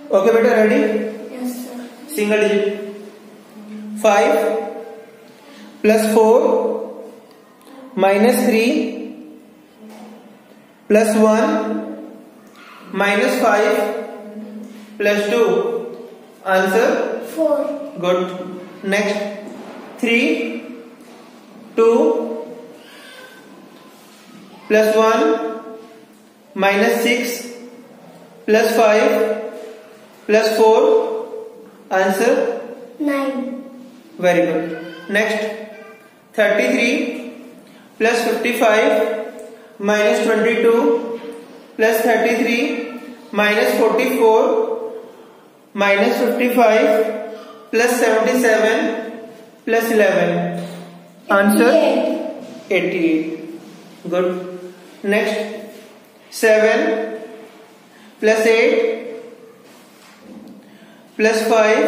Okay beta, ready? Yes sir. Single digit. 5 plus 4 minus 3 plus 1 minus 5 plus 2. Answer? 4. Good. Next. 3 2 plus 1 minus 6 plus 5 plus 4. Answer? 9. Very good. Next. 33 plus 55 minus 22 plus 33 minus 44 minus 55 plus 77 plus 11. Answer? 88. Good. Next. 7 plus 8 plus 5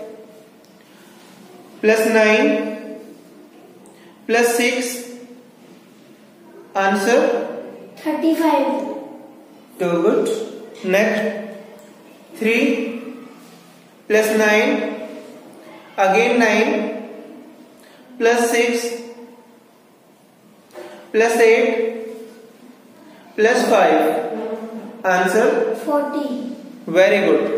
plus 9 plus 6. Answer? 35. Too good. Next. 3 plus 9 again 9 plus 6 plus 8 plus 5. Answer? 40. Very good.